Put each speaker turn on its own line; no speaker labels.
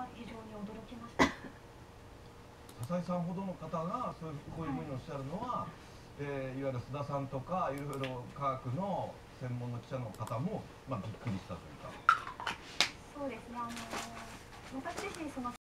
は非常に驚きました。
笹井さんほどの方がこういうふうにおっしゃるのは、いわゆる須田さんとかいろいろ科学の専門の記者の方も、びっくりしたというか。
そうですね、私自身